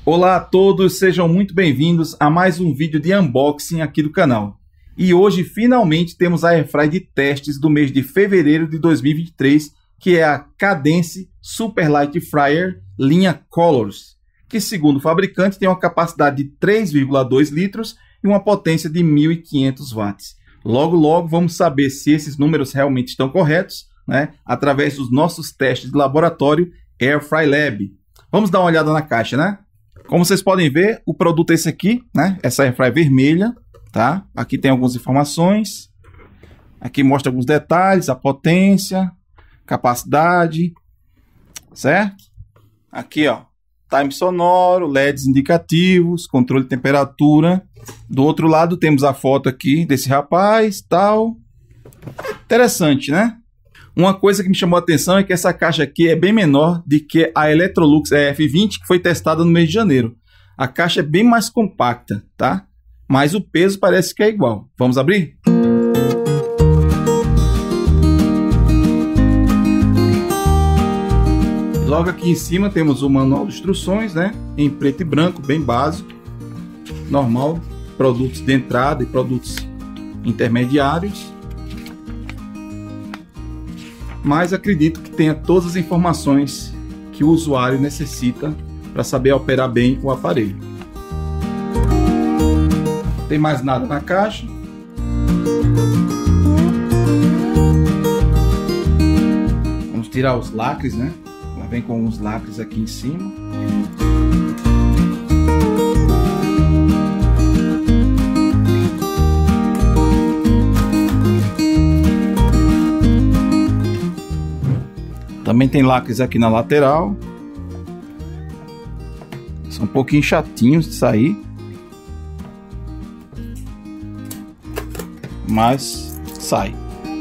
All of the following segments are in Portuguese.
Olá a todos, sejam muito bem-vindos a mais um vídeo de unboxing aqui do canal. E hoje finalmente temos a Airfryer de testes do mês de fevereiro de 2023, que é a Cadence Super Light Fryer linha Colors, que segundo o fabricante tem uma capacidade de 3,2 litros e uma potência de 1.500 watts. Logo vamos saber se esses números realmente estão corretos, né, através dos nossos testes de laboratório Airfryer Lab. Vamos dar uma olhada na caixa, né? Como vocês podem ver, o produto é esse aqui, né? Essa Airfryer vermelha, tá? Aqui tem algumas informações. Aqui mostra alguns detalhes, a potência, capacidade, certo? Aqui, ó, time sonoro, LEDs indicativos, controle de temperatura. Do outro lado temos a foto aqui desse rapaz, tal. Interessante, né? Uma coisa que me chamou a atenção é que essa caixa aqui é bem menor do que a Electrolux EF20, que foi testada no mês de janeiro. A caixa é bem mais compacta, tá? Mas o peso parece que é igual. Vamos abrir? Logo aqui em cima temos o manual de instruções, né? Em preto e branco, bem básico, normal. Produtos de entrada e produtos intermediários. Mas acredito que tenha todas as informações que o usuário necessita para saber operar bem o aparelho. Não tem mais nada na caixa. Vamos tirar os lacres, né? Ela vem com uns lacres aqui em cima. Também tem lacres aqui na lateral. São um pouquinho chatinhos de sair, mas sai.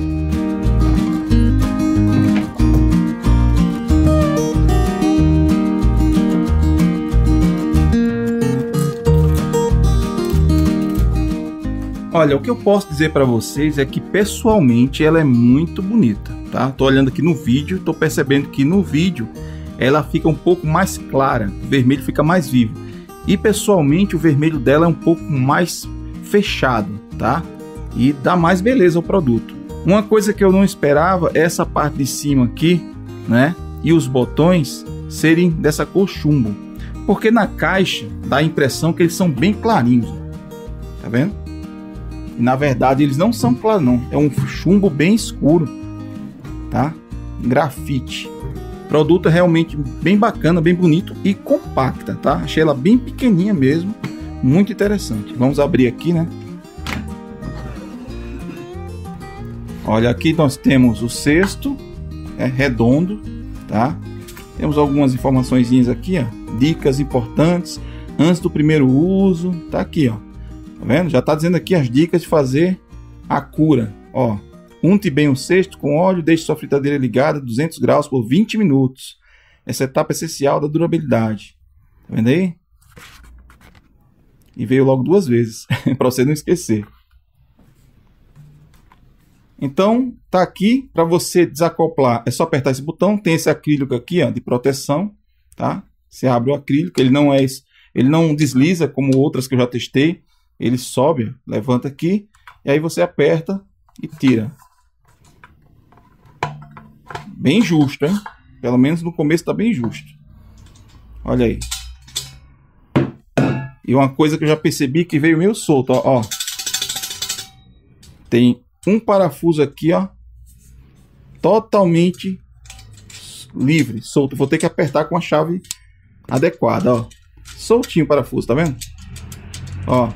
Olha, o que eu posso dizer para vocês é que pessoalmente ela é muito bonita, tá? Tô olhando aqui no vídeo, tô percebendo que no vídeo ela fica um pouco mais clara, o vermelho fica mais vivo. E pessoalmente o vermelho dela é um pouco mais fechado, tá? E dá mais beleza ao produto. Uma coisa que eu não esperava é essa parte de cima aqui, né? E os botões serem dessa cor chumbo. Porque na caixa dá a impressão que eles são bem clarinhos, tá vendo? E na verdade eles não são claros não, é um chumbo bem escuro, tá? Grafite. O produto é realmente bem bacana, bem bonito e compacta, tá? Achei ela bem pequenininha mesmo, muito interessante. Vamos abrir aqui, né? Olha, aqui nós temos o cesto, é redondo, tá? Temos algumas informaçõezinhas aqui, ó, dicas importantes antes do primeiro uso, tá aqui, ó. Tá vendo? Já tá dizendo aqui as dicas de fazer a cura. Ó, unte bem o cesto com óleo, deixe sua fritadeira ligada a 200 graus por 20 minutos. Essa etapa é essencial da durabilidade. Tá vendo aí? E veio logo duas vezes, para você não esquecer. Então, tá aqui para você desacoplar. É só apertar esse botão. Tem esse acrílico aqui, ó, de proteção, tá? Você abre o acrílico, ele não desliza como outras que eu já testei. Ele sobe, levanta aqui, e aí você aperta e tira. Bem justo, hein? Pelo menos no começo tá bem justo. Olha aí. E uma coisa que eu já percebi que veio meio solto, ó. Tem um parafuso aqui, ó, totalmente livre, solto. Vou ter que apertar com a chave adequada, ó. Soltinho o parafuso, tá vendo? Ó.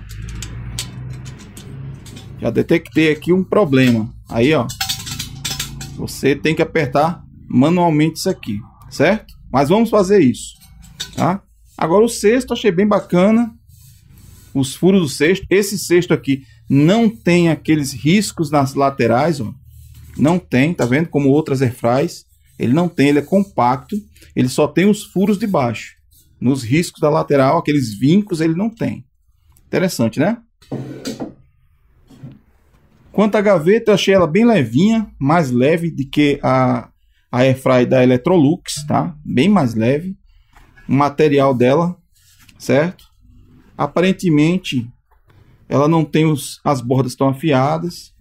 Já detectei aqui um problema. Aí, ó. Você tem que apertar manualmente isso aqui, certo? Mas vamos fazer isso, tá? Agora o cesto, achei bem bacana. Os furos do cesto. Esse cesto aqui não tem aqueles riscos nas laterais, ó. Não tem, tá vendo? Como outras airfryers. Ele não tem, ele é compacto. Ele só tem os furos de baixo. Nos riscos da lateral, aqueles vincos, ele não tem. Interessante, né? Quanto à gaveta, eu achei ela bem levinha, mais leve do que a Airfryer da Electrolux, tá? Bem mais leve. O material dela certo? Aparentemente ela não tem as bordas tão afiadas,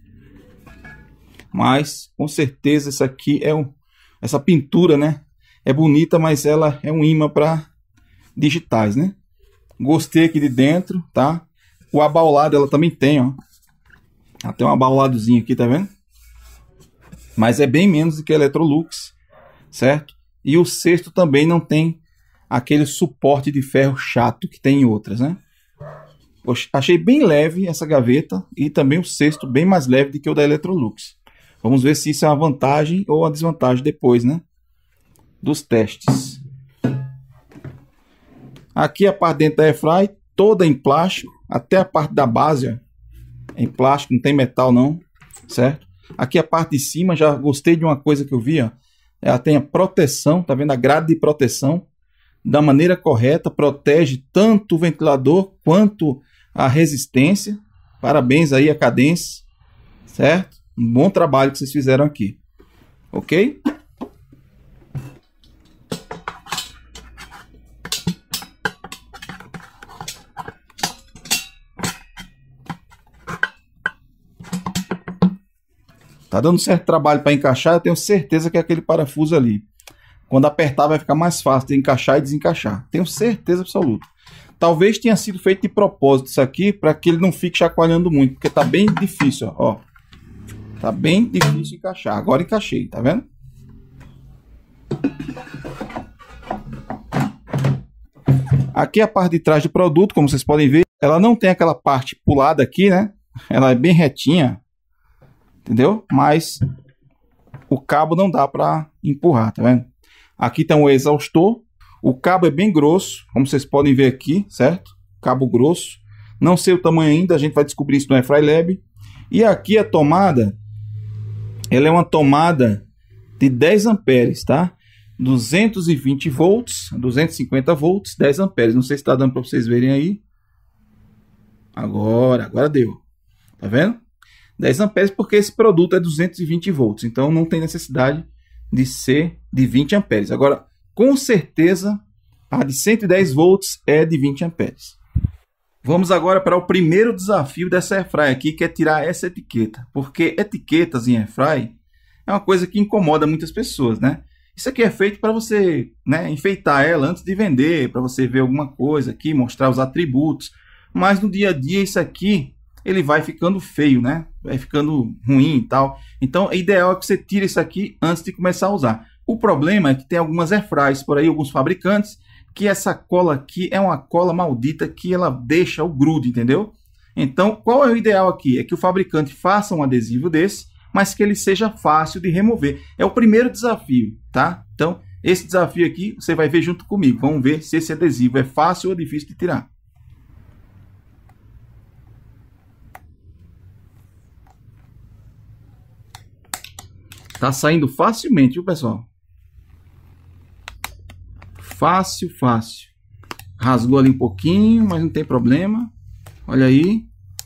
mas com certeza isso aqui essa pintura, né? É bonita, mas ela é um imã para digitais, né? Gostei aqui de dentro, tá? O abaulado ela também tem, ó. Ela tem um abauladozinho aqui, tá vendo? Mas é bem menos do que a Electrolux, certo? E o cesto também não tem aquele suporte de ferro chato que tem em outras, né? Poxa, achei bem leve essa gaveta e também o cesto bem mais leve do que o da Electrolux. Vamos ver se isso é uma vantagem ou uma desvantagem depois, né? Dos testes. Aqui a parte dentro da Airfry, toda em plástico, até a parte da base, ó, é em plástico, não tem metal não, certo? Aqui a parte de cima, já gostei de uma coisa que eu vi, ó, ela tem a proteção, tá vendo? A grade de proteção, da maneira correta, protege tanto o ventilador quanto a resistência. Parabéns aí a Cadence, certo? Um bom trabalho que vocês fizeram aqui, ok? Tá dando certo trabalho para encaixar, eu tenho certeza que é aquele parafuso ali. Quando apertar vai ficar mais fácil de encaixar e desencaixar. Tenho certeza absoluta. Talvez tenha sido feito de propósito isso aqui para que ele não fique chacoalhando muito, porque tá bem difícil, ó. Tá bem difícil encaixar. Agora encaixei, tá vendo? Aqui a parte de trás do produto, como vocês podem ver, ela não tem aquela parte pulada aqui, né? Ela é bem retinha, entendeu? Mas o cabo não dá para empurrar, tá vendo? Aqui tem o exaustor. O cabo é bem grosso, como vocês podem ver aqui, certo? Cabo grosso. Não sei o tamanho ainda, a gente vai descobrir isso no Airfry Lab. E aqui a tomada, ela é uma tomada de 10 amperes, tá? 220 volts, 250 volts, 10 amperes. Não sei se está dando para vocês verem aí. Agora deu. Tá vendo? 10 amperes porque esse produto é 220 volts. Então não tem necessidade de ser de 20 amperes. Agora, com certeza, a de 110 volts é de 20 amperes. Vamos agora para o primeiro desafio dessa Airfry aqui, que é tirar essa etiqueta. Porque etiquetas em Airfry é uma coisa que incomoda muitas pessoas, né? Isso aqui é feito para você, né, enfeitar ela antes de vender, para você ver alguma coisa aqui, mostrar os atributos. Mas no dia a dia isso aqui, ele vai ficando feio, né? Vai ficando ruim e tal. Então, é ideal que você tire isso aqui antes de começar a usar. O problema é que tem algumas Airfrys por aí, alguns fabricantes, que essa cola aqui é uma cola maldita que ela deixa o grude, entendeu? Então, qual é o ideal aqui? É que o fabricante faça um adesivo desse, mas que ele seja fácil de remover. É o primeiro desafio, tá? Então, esse desafio aqui você vai ver junto comigo. Vamos ver se esse adesivo é fácil ou difícil de tirar. Tá saindo facilmente, viu, pessoal? Fácil, fácil. Rasgou ali um pouquinho, mas não tem problema. Olha aí.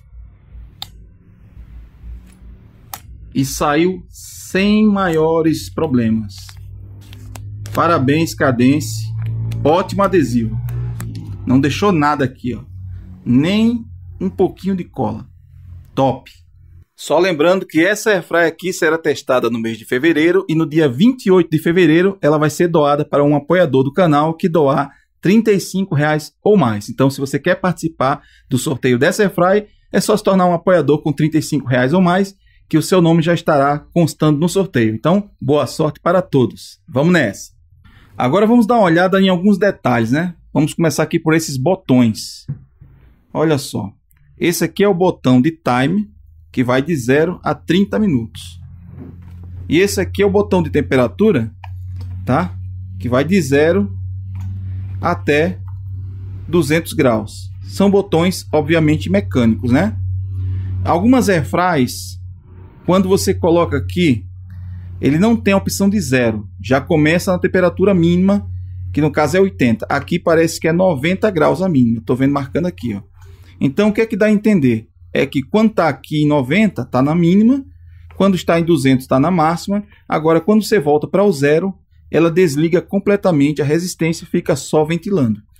E saiu sem maiores problemas. Parabéns, Cadence. Ótimo adesivo. Não deixou nada aqui, ó. Nem um pouquinho de cola. Top. Só lembrando que essa Airfry aqui será testada no mês de fevereiro e no dia 28 de fevereiro ela vai ser doada para um apoiador do canal que doar R$35 ou mais. Então, se você quer participar do sorteio dessa Airfry, é só se tornar um apoiador com R$35 ou mais, que o seu nome já estará constando no sorteio. Então, boa sorte para todos. Vamos nessa. Agora vamos dar uma olhada em alguns detalhes, né? Vamos começar aqui por esses botões. Olha só. Esse aqui é o botão de time, que vai de 0 a 30 minutos. E esse aqui é o botão de temperatura, tá? Que vai de 0 até 200 graus. São botões, obviamente, mecânicos, né? Algumas Airfrys, quando você coloca aqui, ele não tem a opção de 0. Já começa na temperatura mínima, que no caso é 80. Aqui parece que é 90 graus a mínima. Estou vendo marcando aqui, ó. Então, o que é que dá a entender? É que quando está aqui em 90, está na mínima. Quando está em 200, está na máxima. Agora, quando você volta para o 0, ela desliga completamente a resistência e fica só ventilando.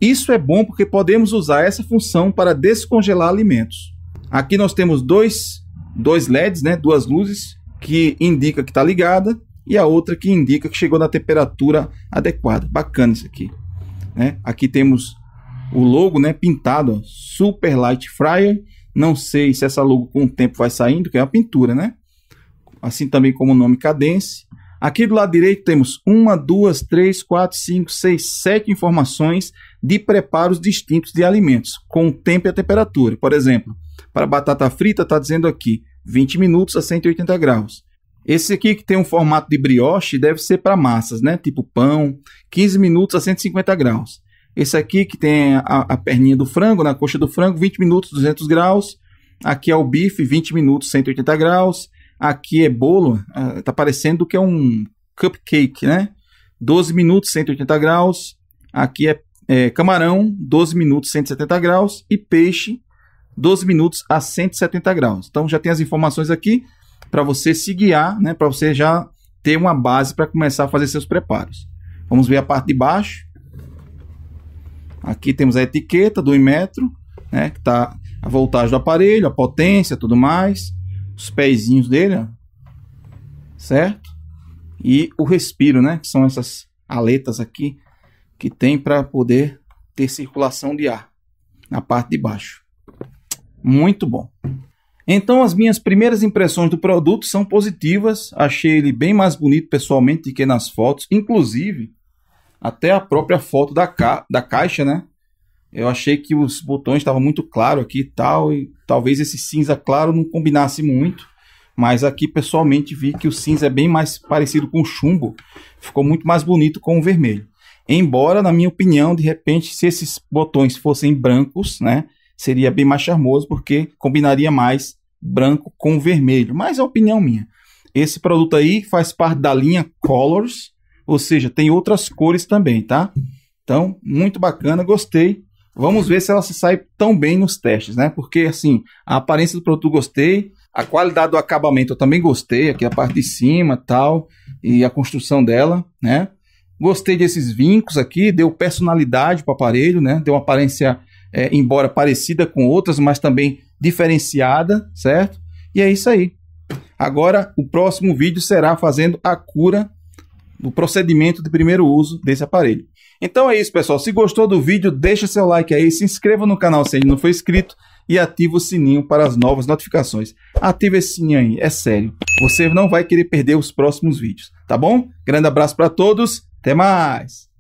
Isso é bom porque podemos usar essa função para descongelar alimentos. Aqui nós temos dois LEDs, né, duas luzes, que indica que está ligada e a outra que indica que chegou na temperatura adequada. Bacana isso aqui, né? Aqui temos o logo, né, pintado, ó, Super Light Fryer. Não sei se essa logo com o tempo vai saindo, que é a pintura, né? Assim também como o nome Cadence. Aqui do lado direito temos 1, 2, 3, 4, 5, 6, 7 informações de preparos distintos de alimentos, com o tempo e a temperatura. Por exemplo, para batata frita está dizendo aqui 20 minutos a 180 graus. Esse aqui que tem um formato de brioche deve ser para massas, né? Tipo pão, 15 minutos a 150 graus. Esse aqui que tem a perninha do frango, na coxa do frango, 20 minutos, 200 graus. Aqui é o bife, 20 minutos, 180 graus. Aqui é bolo, tá parecendo que é um cupcake, né? 12 minutos, 180 graus. Aqui é camarão, 12 minutos, 170 graus. E peixe, 12 minutos a 170 graus. Então já tem as informações aqui para você se guiar, né? Para você já ter uma base para começar a fazer seus preparos. Vamos ver a parte de baixo. Aqui temos a etiqueta do Inmetro, né, que está a voltagem do aparelho, a potência, tudo mais. Os pezinhos dele, ó, certo? E o respiro, né, que são essas aletas aqui que tem para poder ter circulação de ar na parte de baixo. Muito bom. Então as minhas primeiras impressões do produto são positivas. Achei ele bem mais bonito pessoalmente do que nas fotos. Inclusive, até a própria foto da caixa, né? Eu achei que os botões estavam muito claros aqui e tal. E talvez esse cinza claro não combinasse muito. Mas aqui pessoalmente vi que o cinza é bem mais parecido com o chumbo. Ficou muito mais bonito com o vermelho. Embora, na minha opinião, de repente, se esses botões fossem brancos, né? Seria bem mais charmoso, porque combinaria mais branco com vermelho. Mas é a opinião minha. Esse produto aí faz parte da linha Colors, ou seja, tem outras cores também, tá? Então, muito bacana, gostei. Vamos ver se ela se sai tão bem nos testes, né? Porque, assim, a aparência do produto eu gostei, a qualidade do acabamento eu também gostei, aqui a parte de cima tal, e a construção dela, né? Gostei desses vincos aqui, deu personalidade para o aparelho, né? Deu uma aparência, embora parecida com outras, mas também diferenciada, certo? E é isso aí. Agora, o próximo vídeo será fazendo a cura do procedimento de primeiro uso desse aparelho. Então é isso, pessoal. Se gostou do vídeo, deixa seu like aí, se inscreva no canal se ainda não for inscrito e ativa o sininho para as novas notificações. Ativa esse sininho aí, é sério. Você não vai querer perder os próximos vídeos, tá bom? Grande abraço para todos, até mais!